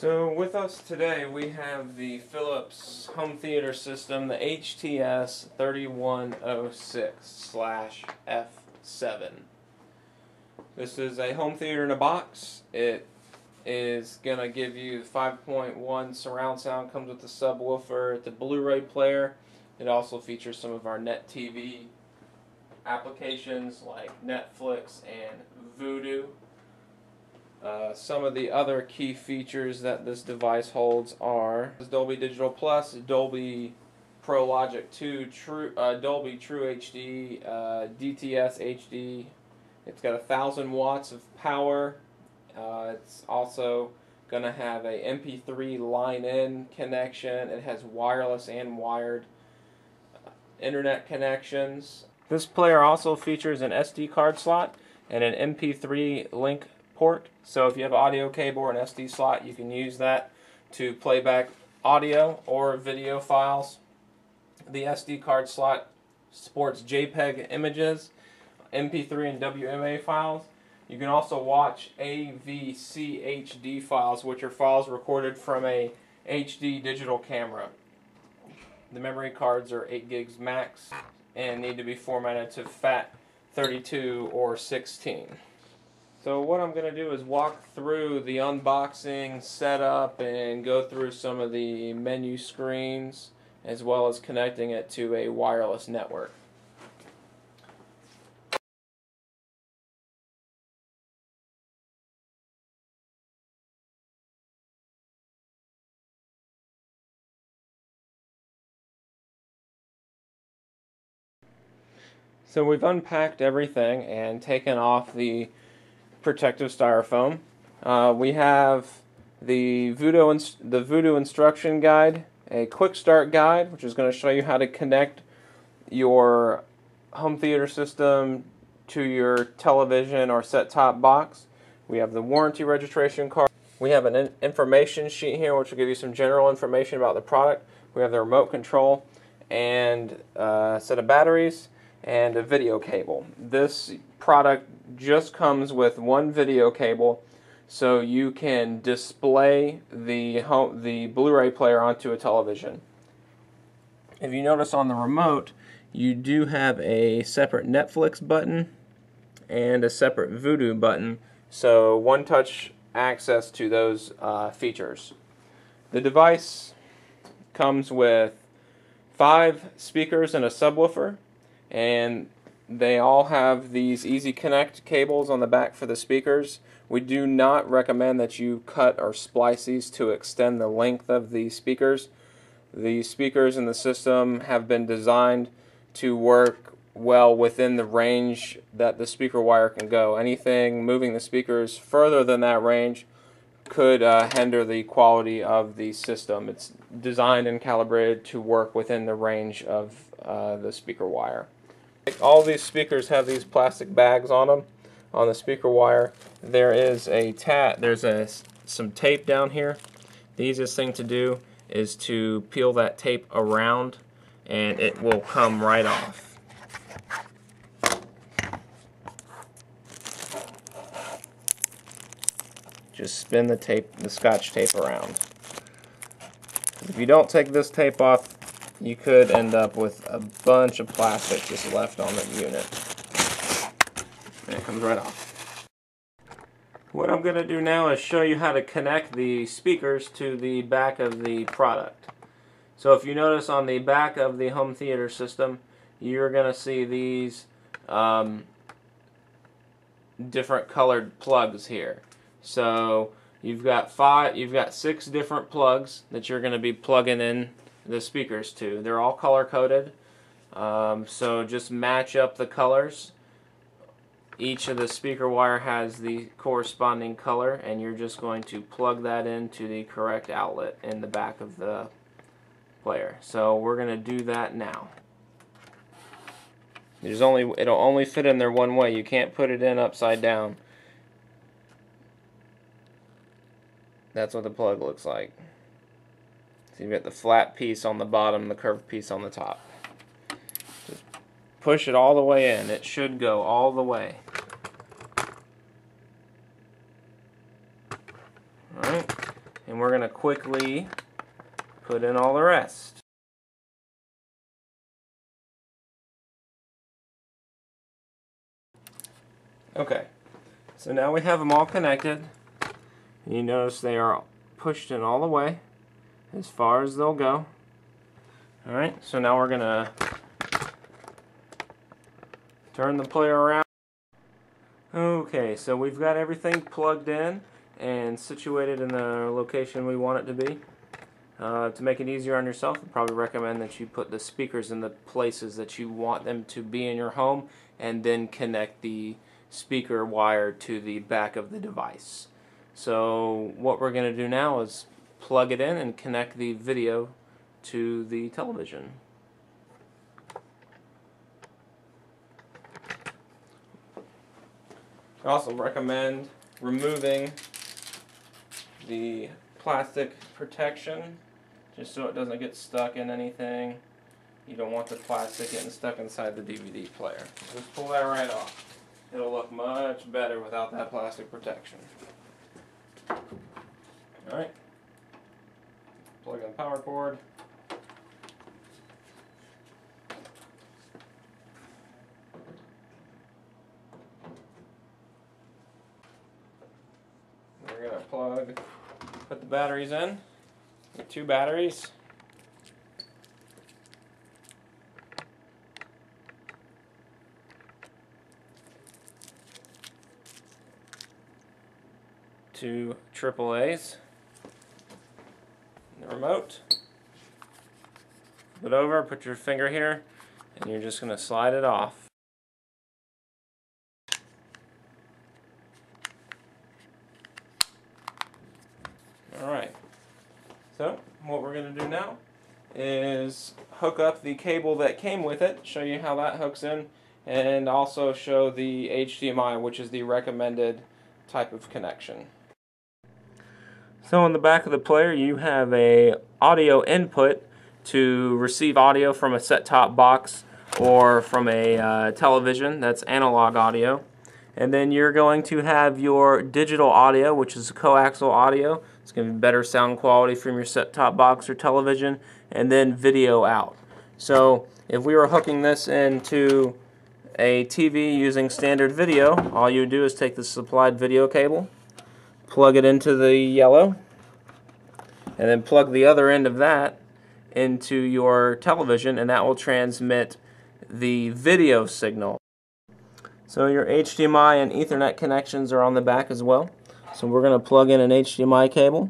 So with us today we have the Philips home theater system, the HTS 3106/F7. This is a home theater in a box. It is going to give you 5.1 surround sound, comes with the subwoofer, the Blu-ray player. It also features some of our net TV applications like Netflix and Vudu. Some of the other key features that this device holds are Dolby Digital Plus, Dolby Pro Logic 2, Dolby True HD, DTS HD. It's got 1,000 watts of power. It's also going to have a MP3 line-in connection. It has wireless and wired internet connections. This player also features an SD card slot and an MP3 link port. So if you have an audio cable or an SD slot, you can use that to play back audio or video files. The SD card slot supports JPEG images, MP3 and WMA files. You can also watch AVCHD files, which are files recorded from a HD digital camera. The memory cards are 8 gigs max and need to be formatted to FAT32 or 16. So what I'm going to do is walk through the unboxing, setup, and go through some of the menu screens as well as connecting it to a wireless network. So we've unpacked everything and taken off the protective styrofoam. We have the Vudu instruction guide, a quick start guide, which is going to show you how to connect your home theater system to your television or set-top box. We have the warranty registration card. We have an information sheet here, which will give you some general information about the product. We have the remote control and a set of batteries and a video cable. This product just comes with one video cable, so you can display the Blu-ray player onto a television. If you notice on the remote, you do have a separate Netflix button and a separate Vudu button, so one-touch access to those features. The device comes with 5 speakers and a subwoofer, and they all have these Easy Connect cables on the back for the speakers. We do not recommend that you cut or splice these to extend the length of the speakers. The speakers in the system have been designed to work well within the range that the speaker wire can go. Anything moving the speakers further than that range could hinder the quality of the system. It's designed and calibrated to work within the range of the speaker wire. All these speakers have these plastic bags on them. On the speaker wire, there is some tape down here. The easiest thing to do is to peel that tape around, and it will come right off. Just spin the Scotch tape around. If you don't take this tape off, you could end up with a bunch of plastic just left on the unit. And it comes right off. What I'm going to do now is show you how to connect the speakers to the back of the product. So if you notice on the back of the home theater system, you're going to see these different colored plugs here. So you've got 6 different plugs that you're going to be plugging in the speakers to. They're all color coded, so just match up the colors. Each of the speaker wire has the corresponding color, and you're just going to plug that into the correct outlet in the back of the player. So we're going to do that now. It'll only fit in there one way. You can't put it in upside down. That's what the plug looks like. So you've got the flat piece on the bottom, the curved piece on the top. Just push it all the way in. It should go all the way. Alright, and we're going to quickly put in all the rest. Okay, so now we have them all connected. You notice they are pushed in all the way, as far as they'll go. Alright, so now we're going to turn the player around. Okay, so we've got everything plugged in and situated in the location we want it to be. To make it easier on yourself, I'd probably recommend that you put the speakers in the places that you want them to be in your home, and then connect the speaker wire to the back of the device. So what we're going to do now is plug it in and connect the video to the television. I also recommend removing the plastic protection just so it doesn't get stuck in anything. You don't want the plastic getting stuck inside the DVD player. Just pull that right off. It'll look much better without that plastic protection. Alright. Plug in the power cord. We're going to put the batteries in. Get 2 batteries. Two AAAs. The remote. Flip it over, put your finger here, and you're just going to slide it off. Alright, so what we're going to do now is hook up the cable that came with it, show you how that hooks in, and also show the HDMI, which is the recommended type of connection. So on the back of the player you have a audio input to receive audio from a set-top box or from a television. That's analog audio. And then you're going to have your digital audio, which is coaxial audio. It's going to be better sound quality from your set-top box or television. And then video out. So if we were hooking this into a TV using standard video, all you do is take the supplied video cable, plug it into the yellow, and then plug the other end of that into your television, and that will transmit the video signal. So your HDMI and Ethernet connections are on the back as well. So we're going to plug in an HDMI cable.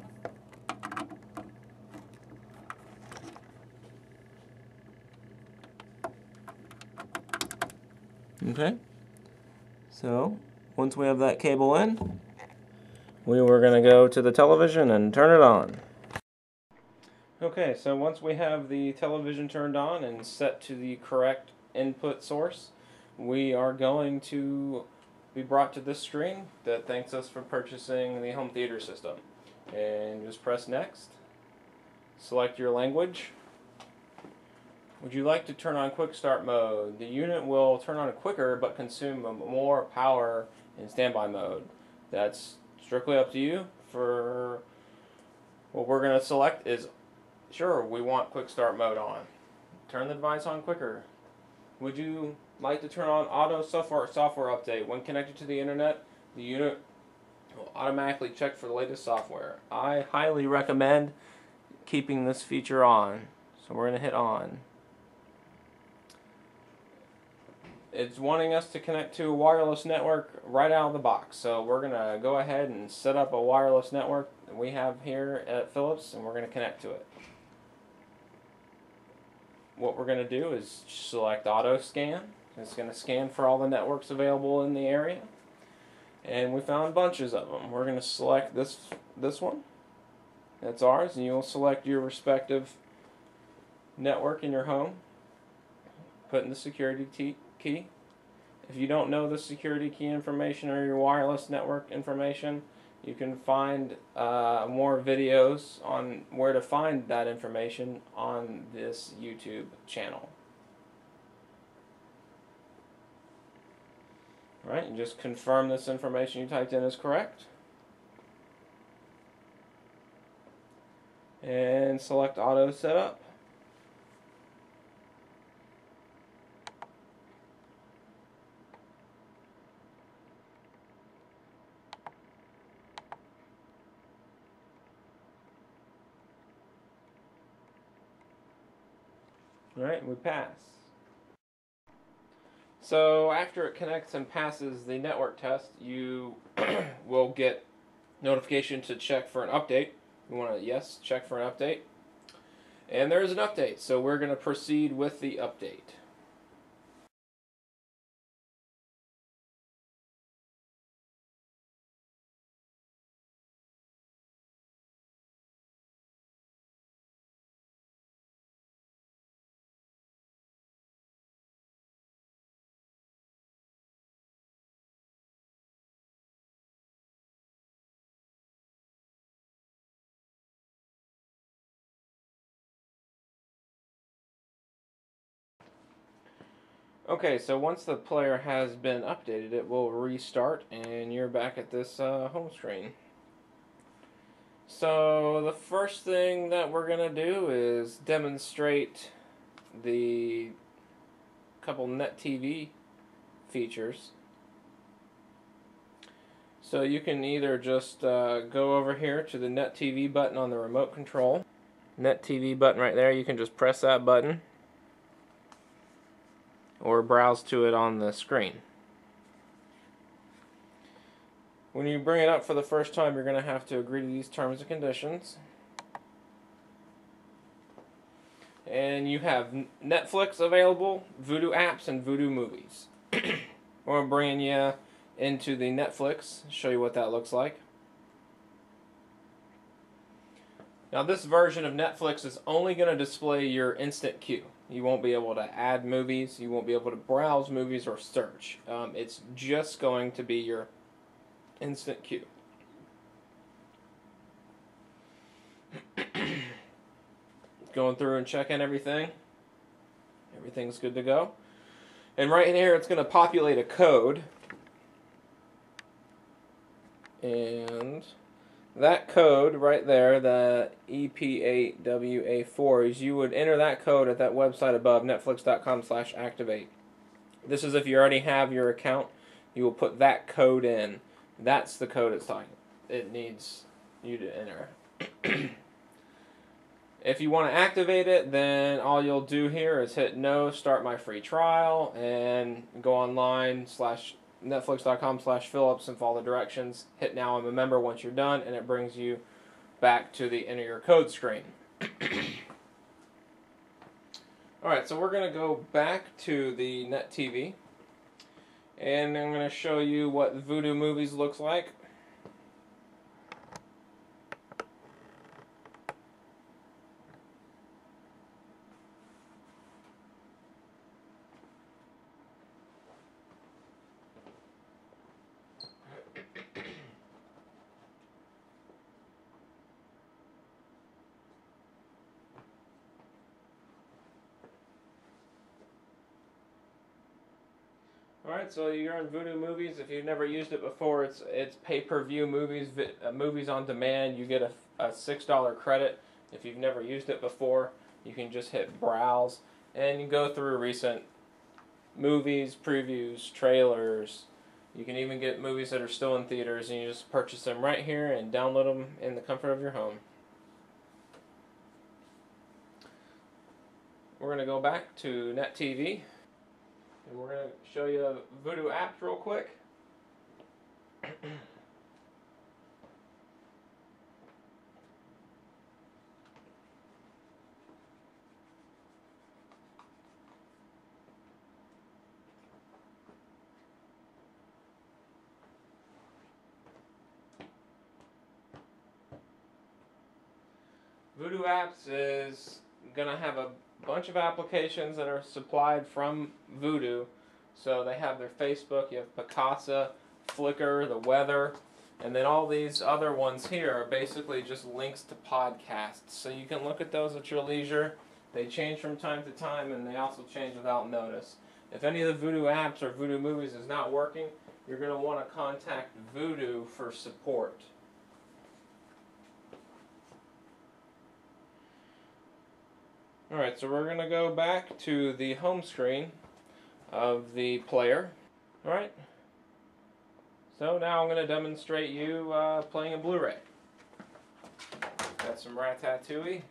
Okay. So once we have that cable in, we were going to go to the television and turn it on. Okay, so once we have the television turned on and set to the correct input source, we are going to be brought to this screen that thanks us for purchasing the home theater system. And just press next. Select your language. Would you like to turn on quick start mode? The unit will turn on quicker but consume more power in standby mode. That's strictly up to you. For what we're going to select is, sure, we want quick start mode on. Turn the device on quicker. Would you like to turn on auto software update? When connected to the internet, the unit will automatically check for the latest software. I highly recommend keeping this feature on. So we're going to hit on. It's wanting us to connect to a wireless network right out of the box. So we're going to go ahead and set up a wireless network that we have here at Philips, and we're going to connect to it. What we're going to do is select auto scan. It's going to scan for all the networks available in the area. And we found bunches of them. We're going to select this one. That's ours, and you'll select your respective network in your home. Put in the security key. If you don't know the security key information or your wireless network information, you can find more videos on where to find that information on this YouTube channel. Alright, and just confirm this information you typed in is correct. and select Auto Setup. Alright, we pass. So after it connects and passes the network test, you will get notification to check for an update. You want to, yes, check for an update. And there is an update, so we're going to proceed with the update. Okay, so once the player has been updated, it will restart, and you're back at this home screen. So the first thing that we're going to do is demonstrate the couple Net TV features. So you can either just go over here to the Net TV button on the remote control. Net TV button right there, you can just press that button or browse to it on the screen. When you bring it up for the first time, you're going to have to agree to these terms and conditions. And you have Netflix available, Vudu apps, and Vudu movies. We're bringing you into the Netflix, show you what that looks like. Now this version of Netflix is only going to display your instant queue. You won't be able to add movies, you won't be able to browse movies or search. It's just going to be your instant queue. Going through and checking everything. Everything's good to go. And right in here it's going to populate a code. And that code right there, the EP8WA4, is you would enter that code at that website above, netflix.com/activate. This is if you already have your account, you will put that code in. That's the code it needs you to enter. If you want to activate it, then all you'll do here is hit no, start my free trial, and go online netflix.com/Phillips and follow the directions. Hit now I'm a member once you're done, and it brings you back to the enter your code screen. Alright, so we're going to go back to the Net TV, and I'm going to show you what Vudu Movies looks like. Alright, so you're on Vudu Movies. If you've never used it before, it's pay-per-view movies, movies on demand. You get a $6 credit. If you've never used it before, you can just hit browse, and you go through recent movies, previews, trailers. You can even get movies that are still in theaters, and you just purchase them right here and download them in the comfort of your home. We're going to go back to Net TV. And we're going to show you Vudu apps real quick. Vudu apps is going to have a bunch of applications that are supplied from Vudu. So they have their Facebook, you have Picasa, Flickr, the weather, and then all these other ones here are basically just links to podcasts. So you can look at those at your leisure. They change from time to time, and they also change without notice. If any of the Vudu apps or Vudu Movies is not working, you're going to want to contact Vudu for support. Alright, so we're going to go back to the home screen of the player. Alright, so now I'm going to demonstrate you playing a Blu-ray. Got some Ratatouille.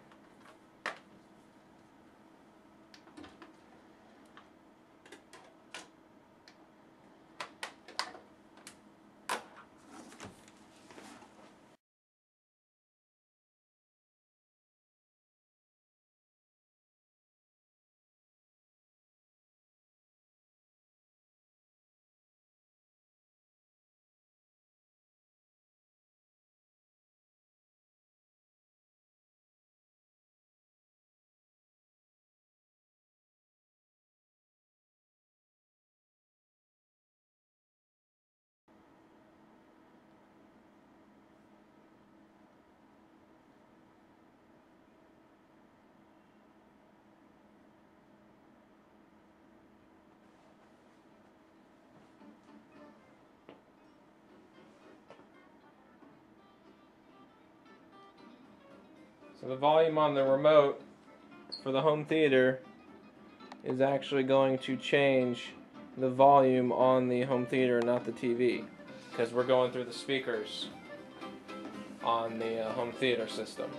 So the volume on the remote for the home theater is actually going to change the volume on the home theater, not the TV, because we're going through the speakers on the home theater system.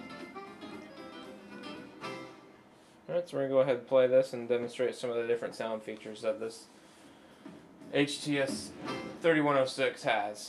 Alright, so we're going to go ahead and play this and demonstrate some of the different sound features that this HTS 3106 has.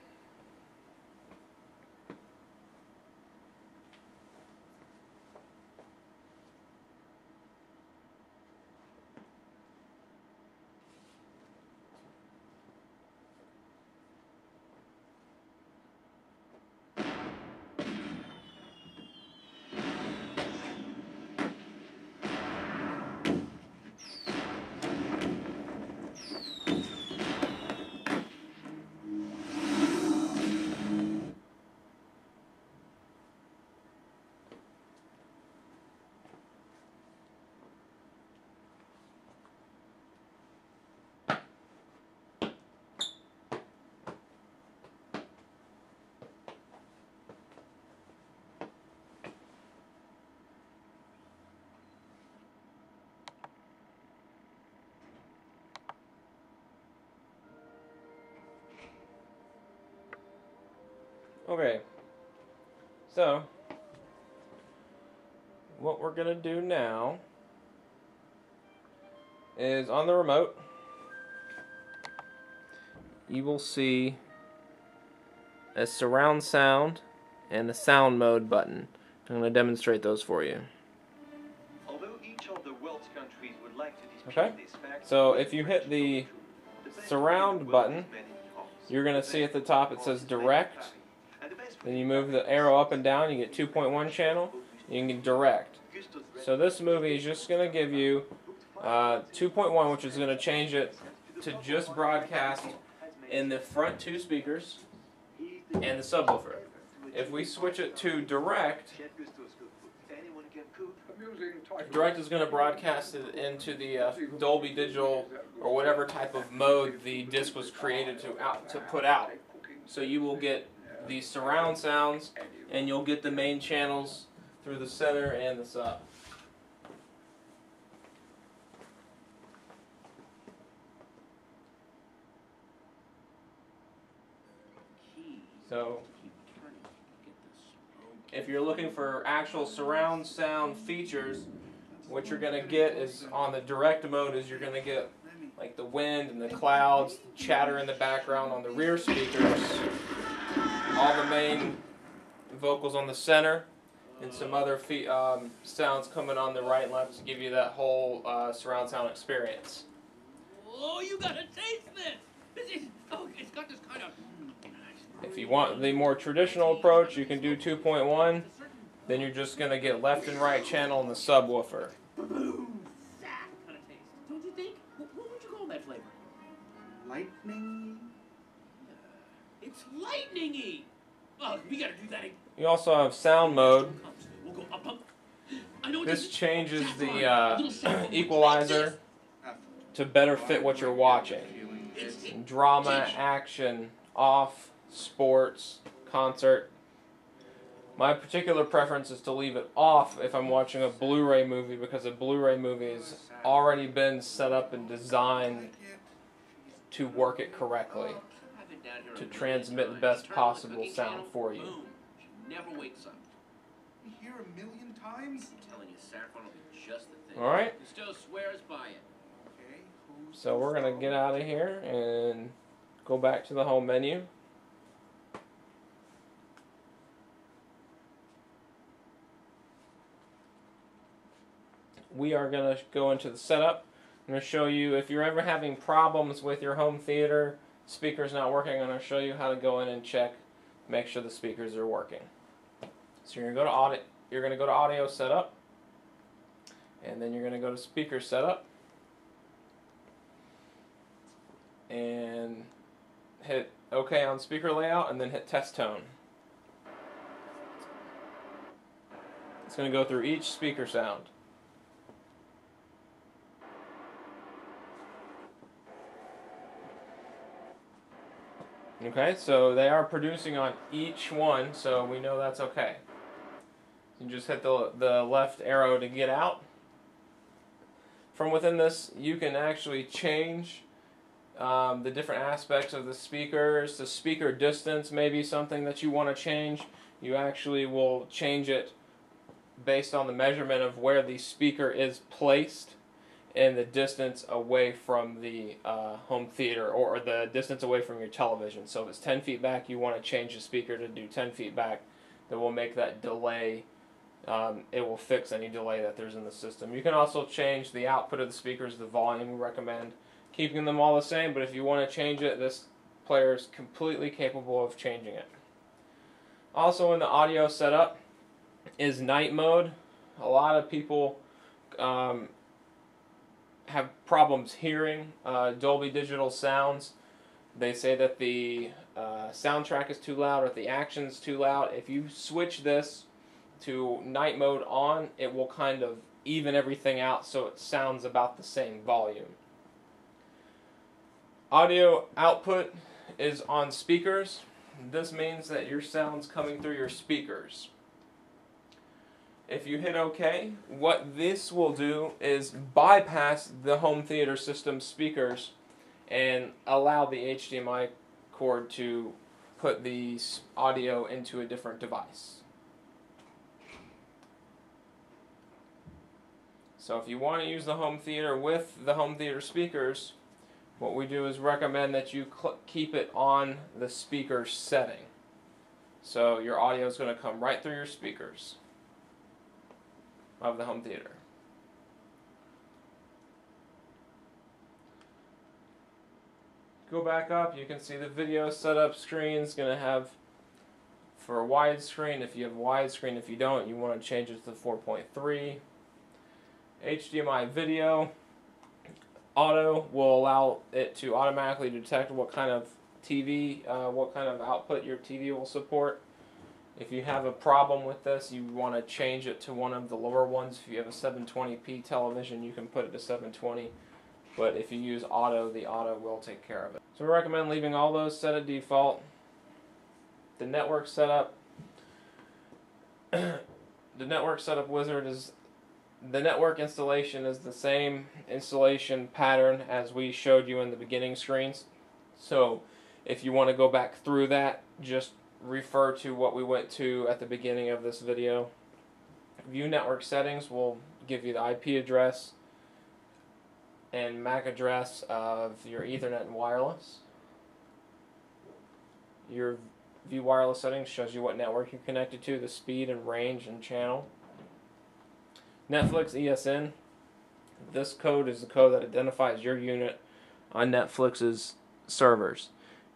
Okay, so what we're going to do now is on the remote you will see a surround sound and a sound mode button. I'm going to demonstrate those for you. Although each of the world's countries would like to display this fact, So if you hit the surround button, you're going to see at the top it says direct. Then you move the arrow up and down, you get 2.1 channel, you can get direct. So this movie is just going to give you 2.1, which is going to change it to just broadcast in the front two speakers and the subwoofer. If we switch it to direct, direct is going to broadcast it into the Dolby Digital or whatever type of mode the disc was created to put out. So you will get the surround sounds and you'll get the main channels through the center and the sub. So if you're looking for actual surround sound features, what you're going to get is on the direct mode is you're going to get like the wind and the clouds, chatter in the background on the rear speakers, all the main vocals on the center, and some other sounds coming on the right and left to give you that whole surround sound experience. Oh, you gotta taste this! It's got this kind of... If you want the more traditional approach, you can do 2.1. Then you're just going to get left and right channel in the subwoofer. Boom! That kind of taste. Don't you think? What would you call that flavor? lightning. It's lightning-y! Oh, we gotta do that again. You also have sound mode. We'll go up, up. I know This changes the equalizer to better fit what you're watching. Drama, action, off, sports, concert. My particular preference is to leave it off if I'm watching a Blu-ray movie, because a Blu-ray movie has already been set up and designed to work it correctly, to transmit the best possible sound for you. She never wakes up. You hear a million times? I'm telling you, saffron will be just the thing. Alright. Cousteau swears by it. Okay, who's So we're going to get out of here and go back to the home menu. We are going to go into the setup. I'm going to show you, if you're ever having problems with your home theater, speakers not working, I'm going to show you how to go in and check, make sure the speakers are working. So you're going to go to audio setup, and then you're going to go to speaker setup, and hit OK on speaker layout, and then hit test tone. It's going to go through each speaker sound. Okay, so they are producing on each one, so we know that's okay. You just hit the left arrow to get out. From within this, you can actually change the different aspects of the speakers. The speaker distance may be something that you want to change. You actually will change it based on the measurement of where the speaker is placed and the distance away from the home theater, or the distance away from your television. So if it's 10 feet back, you want to change the speaker to do 10 feet back. That will make that delay, it will fix any delay that there's in the system. You can also change the output of the speakers, the volume. We recommend keeping them all the same, but if you want to change it, this player is completely capable of changing it. Also in the audio setup is night mode. A lot of people have problems hearing Dolby Digital sounds. They say that the soundtrack is too loud or the action's too loud. If you switch this to night mode on, it will kind of even everything out so it sounds about the same volume. Audio output is on speakers. This means that your sound's coming through your speakers. If you hit OK, what this will do is bypass the home theater system speakers and allow the HDMI cord to put the audio into a different device. So if you want to use the home theater with the home theater speakers, what we do is recommend that you keep it on the speaker setting. So your audio is going to come right through your speakers of the home theater. Go back up, you can see the video setup screen is going to have, for a widescreen, if you have widescreen. If you don't, you want to change it to 4.3. HDMI video auto will allow it to automatically detect what kind of TV, what kind of output your TV will support. If you have a problem with this, you want to change it to one of the lower ones. If you have a 720p television, you can put it to 720. But if you use auto, the auto will take care of it. So we recommend leaving all those set at default. The network setup, the network setup wizard is, the network installation is the same installation pattern as we showed you in the beginning screens. So if you want to go back through that, just refer to what we went to at the beginning of this video. View network settings will give you the IP address and MAC address of your Ethernet and wireless. Your view wireless settings shows you what network you're connected to, the speed and range and channel. Netflix ESN. This code is the code that identifies your unit on Netflix's servers.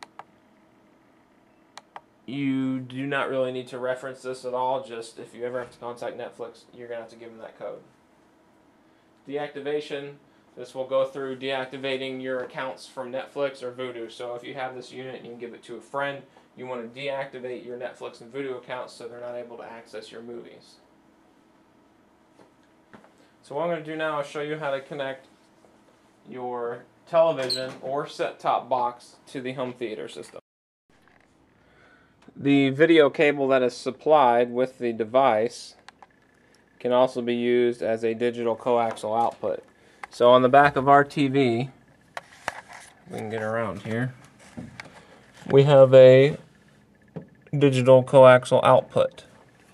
You do not really need to reference this at all. Just if you ever have to contact Netflix, you're going to have to give them that code. Deactivation. This will go through deactivating your accounts from Netflix or Vudu. So if you have this unit and you can give it to a friend, you want to deactivate your Netflix and Vudu accounts so they're not able to access your movies. So what I'm going to do now is show you how to connect your television or set-top box to the home theater system. The video cable that is supplied with the device can also be used as a digital coaxial output. So on the back of our TV, we can get around here, we have a digital coaxial output.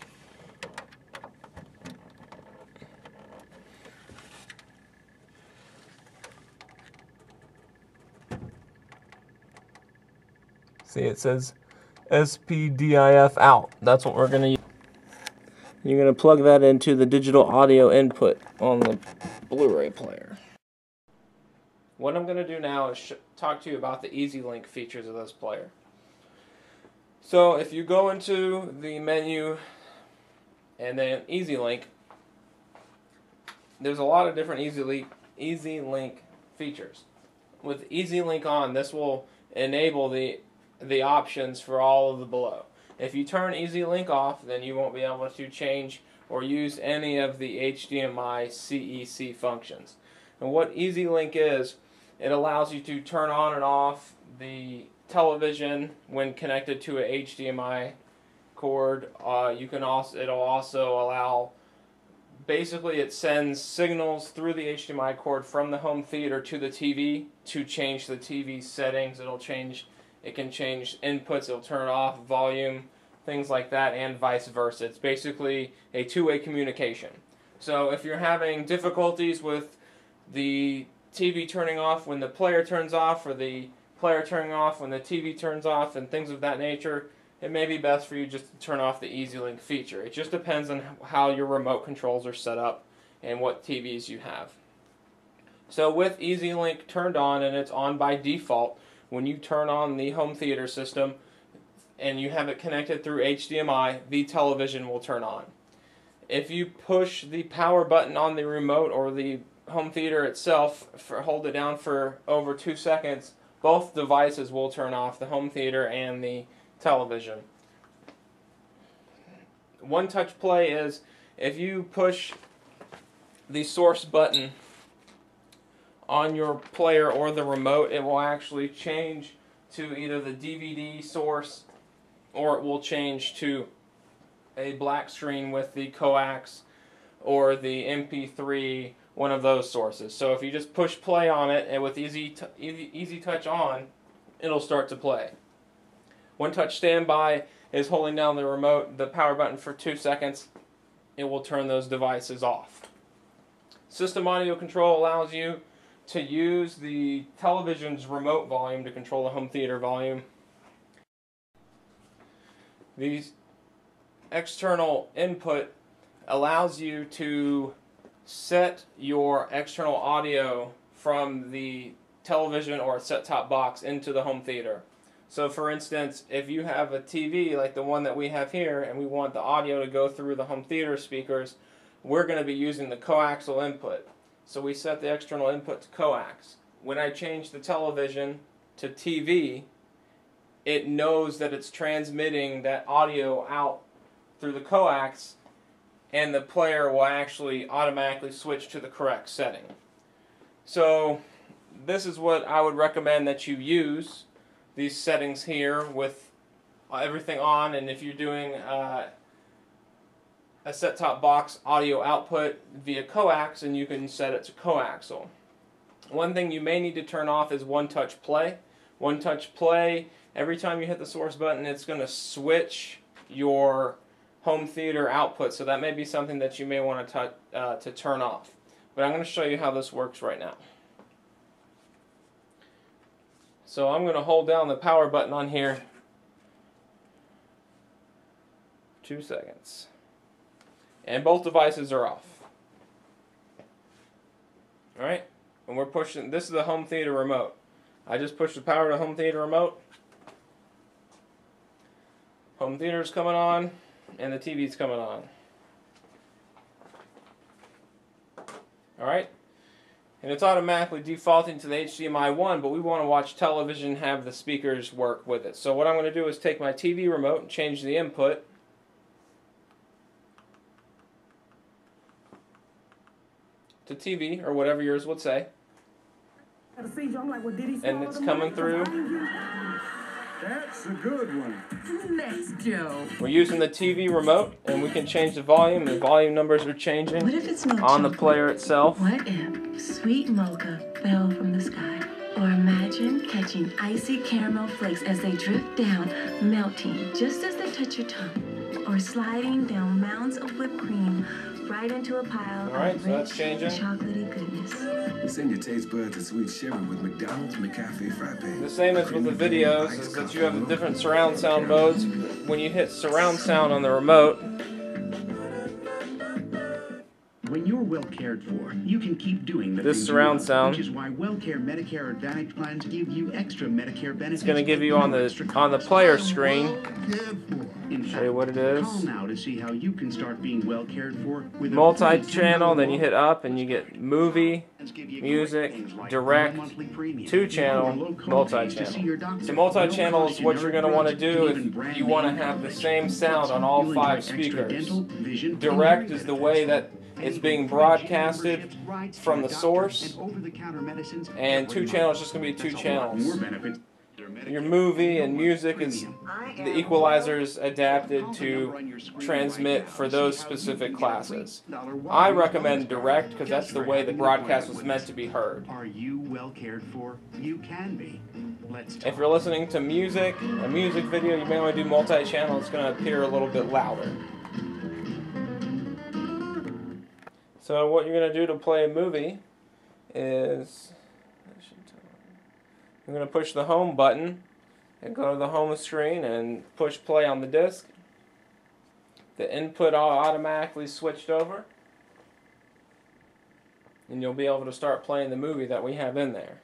See, it says SPDIF out. That's what we're going to use. You're going to plug that into the digital audio input on the Blu-ray player. What I'm going to do now is talk to you about the EZ-Link features of this player. So if you go into the menu and then EZ-Link, there's a lot of different EZ-Link features. With EZ-Link on, this will enable the options for all of the below. If you turn EZ-Link off, then you won't be able to change or use any of the HDMI CEC functions. And what EZ-Link is, it allows you to turn on and off the television when connected to a HDMI cord. It'll also allow, basically it sends signals through the HDMI cord from the home theater to the TV to change the TV settings. It can change inputs, it'll turn off volume, things like that, and vice versa. It's basically a two-way communication. So if you're having difficulties with the TV turning off when the player turns off, or the player turning off when the TV turns off, and things of that nature, it may be best for you just to turn off the EZ-Link feature. It just depends on how your remote controls are set up and what TVs you have. So with EZ-Link turned on, and it's on by default, when you turn on the home theater system and you have it connected through HDMI, the television will turn on. If you push the power button on the remote or the home theater itself, hold it down for over 2 seconds, both devices will turn off, the home theater and the television. One touch play is if you push the source button on your player or the remote, it will actually change to either the DVD source or it will change to a black screen with the coax or the MP3, one of those sources. So if you just push play on it and with easy touch on, it'll start to play. One touch standby is holding down the remote, the power button for 2 seconds. It will turn those devices off. System audio control allows you to use the television's remote volume to control the home theater volume. The external input allows you to set your external audio from the television or a set-top box into the home theater. So for instance, if you have a TV like the one that we have here and we want the audio to go through the home theater speakers, we're going to be using the coaxial input. So we set the external input to coax. When I change the television to TV, it knows that it's transmitting that audio out through the coax, and the player will actually automatically switch to the correct setting. So this is what I would recommend that you use, these settings here with everything on, and if you're doing a set-top box audio output via coax, and you can set it to coaxial. One thing you may need to turn off is one-touch play. One-touch play, every time you hit the source button, it's going to switch your home theater output, so that may be something that you may want to turn off. But I'm going to show you how this works right now. So I'm going to hold down the power button on here. 2 seconds. And both devices are off. Alright? And we're pushing, this is the home theater remote. I just pushed the power to the home theater remote. Home theater's coming on, and the TV's coming on. Alright? And it's automatically defaulting to the HDMI 1, but we want to watch television, have the speakers work with it. So what I'm going to do is take my TV remote and change the input. To TV, or whatever yours would say. And it's coming through That's a good one. Next, Joe. We're using the TV remote, and we can change the volume. The volume numbers are changing What if it's no on the chocolate? player itself. What if sweet mocha fell from the sky? Or imagine catching icy caramel flakes as they drift down, melting just as they touch your tongue. Or sliding down mounds of whipped cream right into a pile Alright, of so that's rich, changing. chocolatey goodness. Send your taste buds to sweet shiver with McDonald's McCafe Frappe. The same as with the videos is that you have the different surround sound modes. When you hit surround sound on the remote, When you're well cared for, you can keep doing the this things surround you love, sound which is why WellCare Medicare Advantage plans give you extra Medicare benefits. it's going to give you at on no the extra cost. player screen. In Show you what it is. Call now to see how you can start being well cared for with a Multi-channel, then you hit up and you get movie, give you music, great things like direct, no monthly premium, 2-channel, no low copays to see multi-channel. your doctor, So multi-channel no is what you're going to want to generic do drugs, if even brand you want to name have the coverage. same sound on all You'll 5 enjoy extra speakers. dental, vision, Direct and is the benefits. way that it's being broadcasted from the source, and over-the-counter medicines and every 2-channel is month. just going to be 2 That's a lot channels. more benefits. Your movie and music is the equalizer's adapted to transmit for those specific classes. I recommend direct because that's the way the broadcast was meant to be heard. Are you well cared for? You can be. Let's talk. If you're listening to music, a music video, you may want to do multi-channel. It's going to appear a little bit louder. So what you're going to do to play a movie is you're going to push the home button and go to the home screen and push play on the disc. The input automatically switched over, and you'll be able to start playing the movie that we have in there.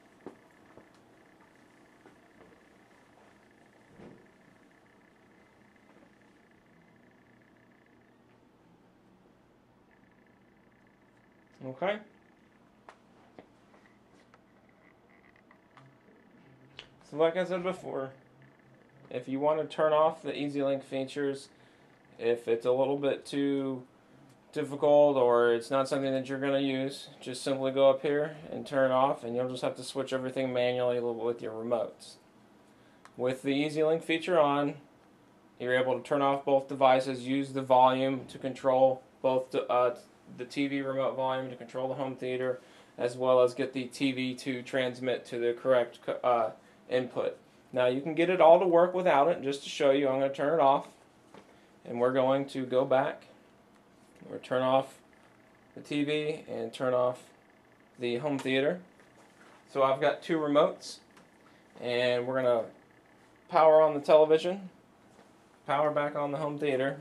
Okay. So like I said before, if you want to turn off the EZ-Link features, if it's a little bit too difficult or it's not something that you're going to use, just simply go up here and turn it off, and you'll just have to switch everything manually with your remotes. With the EZ-Link feature on, you're able to turn off both devices, use the volume to control both the TV remote volume to control the home theater, as well as get the TV to transmit to the correct input. Now you can get it all to work without it. Just to show you, I'm going to turn it off, and we're going to go back. We're turn off the TV and turn off the home theater. So I've got 2 remotes, and we're going to power on the television, power back on the home theater.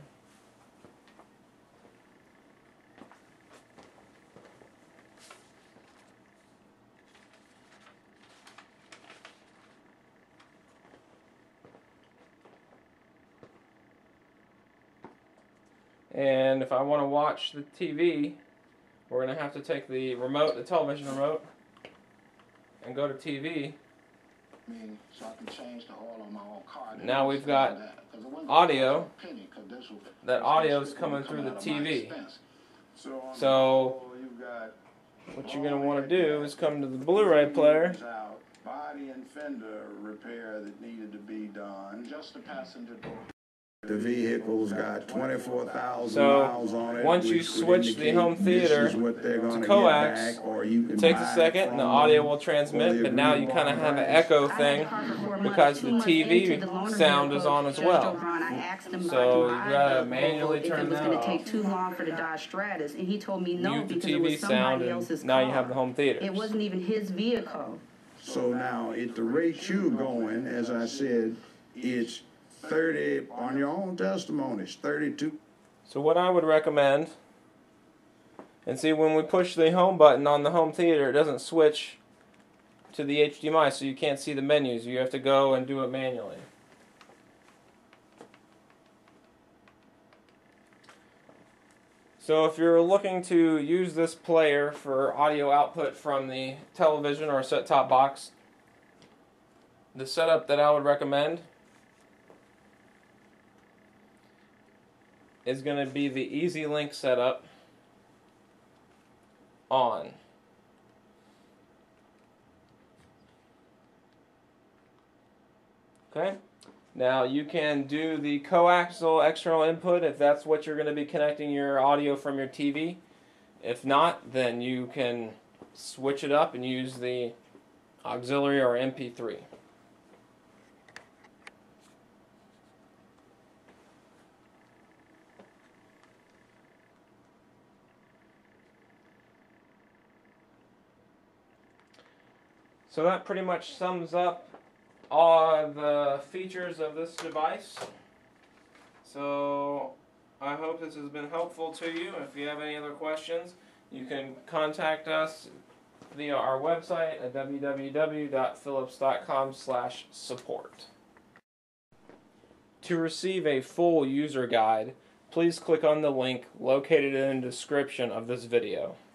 And if I want to watch the TV, we're going to have to take the remote, the television remote, and go to TV. So I can change the oil on my own car. Now we've got audio. That audio is coming through the TV. So what you're going to want to do is come to the Blu-ray player. Body and fender repair that needed to be done. Just a passenger door. The vehicle's got 24,000 So miles on it. once you which would switch the home indicate theater this is what they're to gonna coax, get back, or you can it takes a buy second it and the from audio them, will or transmit, the but now you kind of have an echo thing because the TV sound is on as well. So you gotta manually turn that It was going to off. take too long for the Dodge Stratus, and he told me no Mute the because it was TV sound, somebody else's and car. now you have the home theaters. It wasn't even his vehicle. So now, at the rate you're going, as I said, it's 30, on your own testimony, it's 32. So what I would recommend, and see when we push the home button on the home theater, it doesn't switch to the HDMI, so you can't see the menus. You have to go and do it manually. So if you're looking to use this player for audio output from the television or set-top box, the setup that I would recommend is going to be the EZ-Link setup on. Okay. Now you can do the coaxial external input if that's what you're going to be connecting your audio from your TV. If not, then you can switch it up and use the auxiliary or MP3. So that pretty much sums up all the features of this device. So I hope this has been helpful to you. If you have any other questions, you can contact us via our website at www.philips.com/support. To receive a full user guide, please click on the link located in the description of this video.